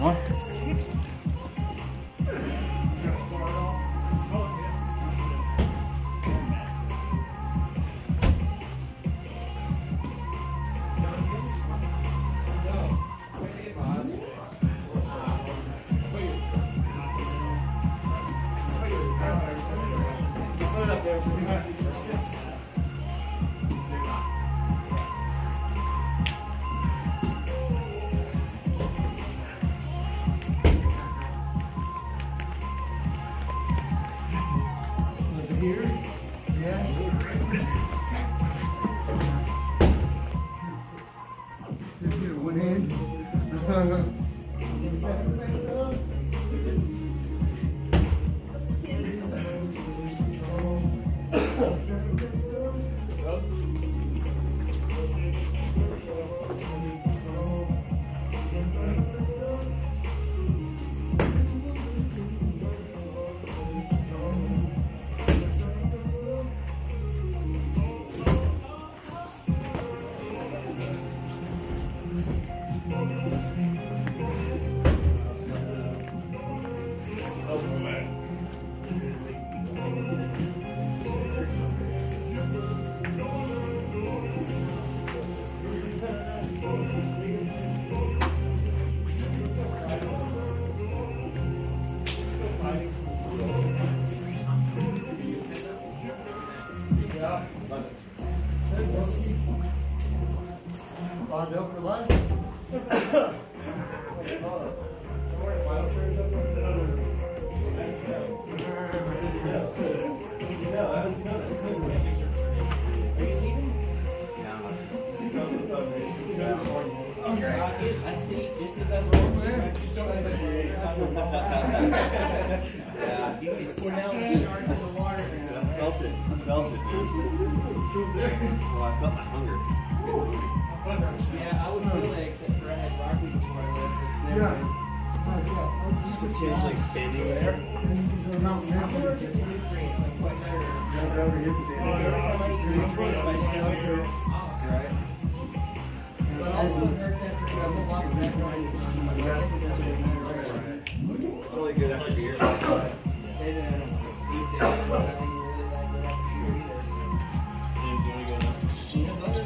More? Here? Yeah. One hand. Bond up for life. I see, just as I said, yeah, he's now shark in the water. I felt it. I felt it. Well, I felt my hunger. Yeah, I would feel that except for I had broccoli before I left. It's never. Yeah. Potentially expanding there. I'm allergic to nutrients, I'm quite sure. Every time I eat nutrients, my stomach hurts. Right. But also it hurts after a couple blocks of macaroni and cheese. So I guess it doesn't really matter. It's only good after beer. These days, I don't think really that good after beer either. Peanut butter?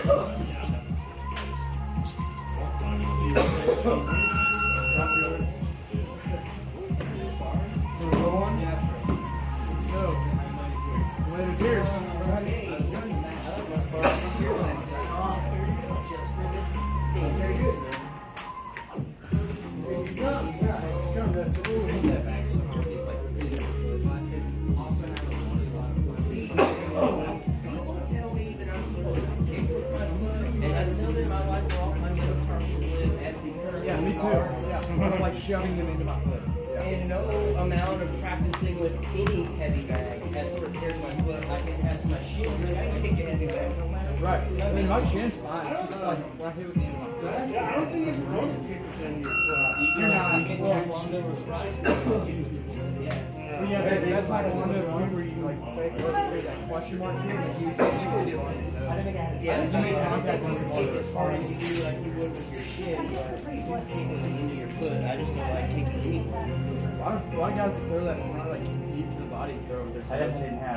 Yeah, me too. Yeah, I'm like shoving them into my foot. And no amount of practicing with any heavy bag has prepared my foot like it has my shin. Like I can kick a heavy bag no matter what. Right. I mean, my shin's fine. It's just like when I hit with the end of my foot. Yeah, I don't think it's roast kickers in your foot. You're not. You get taekwondo or karate stuff. Yeah. But yeah, that's like one of those ones where you like fake that question mark here, like you did on it. Yeah, You make contact when you're kick as hard as you do like you would with your shin, but you do kick with the end of your foot. I just don't like kicking anywhere. A lot of guys that throw that front like deep to the body throw their I didn't have.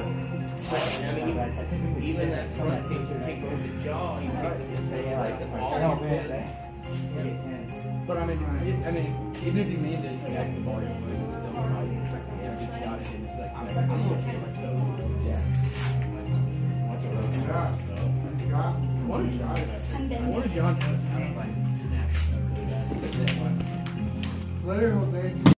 Even that front kick you kick with the jaw, you kick with like the ball. But I mean, even if you mean to connect the ball, it's still like you have a good shot at it. It's like I'm gonna shoot myself. Yeah. What a John! What a John! Later, Jose.